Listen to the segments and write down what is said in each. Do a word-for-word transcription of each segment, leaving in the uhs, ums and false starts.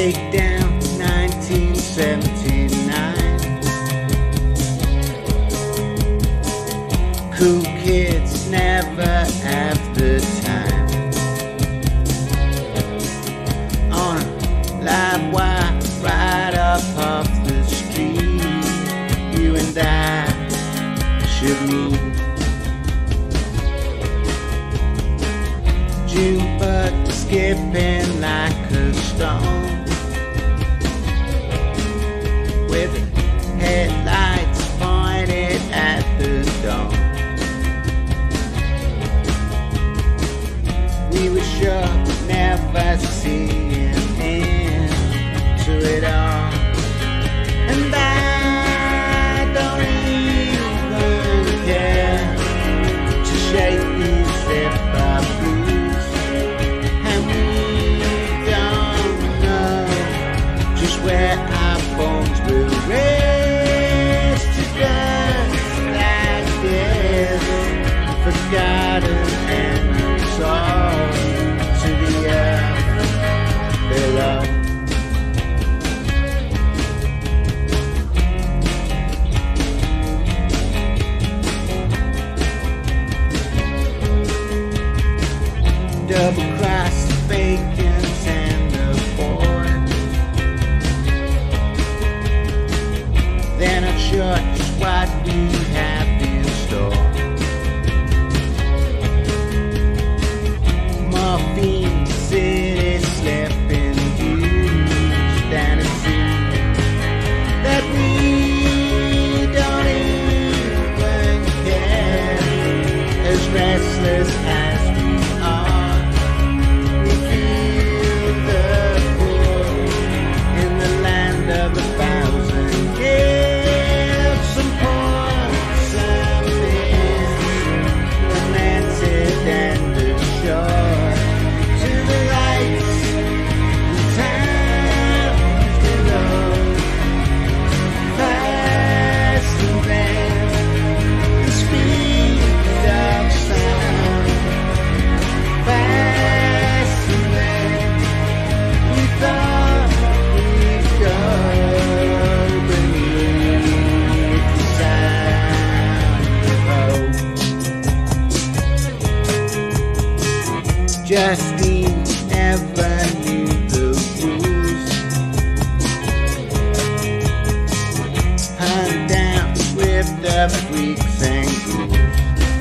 Shakedown nineteen seventy-nine. Cool kids never have the time. On a live wire right up off the street, you and I should meet. June bug skipping like a stone, with headlights pointed at the dawn. We were sure never see an end to it all, and I don't even care to shake these zip-up blues, and we don't know just where our bones will rest to dust like this, forgotten and resolved to the earth below. Double cross the vacants and the bored, they're not sure just what we have in store. Morphine city slipping huge down a sea that we don't even care, as restless as we are. We feel the pull in the land of a thousand gifts and ports and things, lamented and assured to the lights and towns below. Faster than the speed of sound, faster than we thought we'd go beneath the sound of hope. Justine never knew the rules, hunt down, ripped up freaks and ghouls.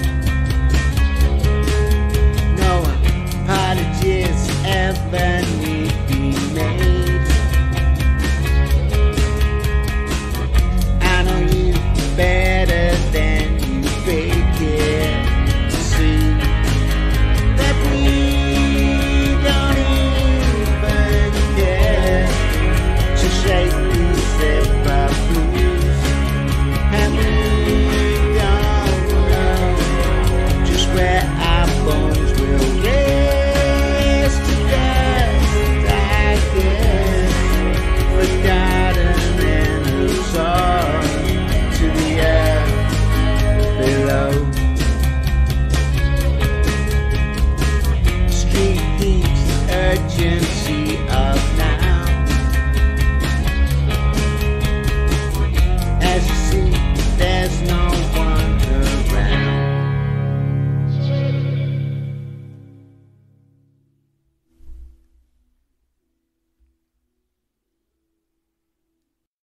No apologies ever need be made. I know you better than you fake it. See that we don't even care to shake these zip-up blues, and we don't know just where our bones will rest to dust, I guess, forgotten and absorbed to the earth below. Street heat urgency